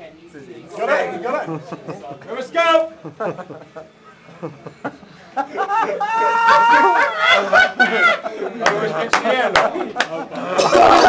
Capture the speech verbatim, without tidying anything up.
Got it? You got it? Let's go! I always get to the end.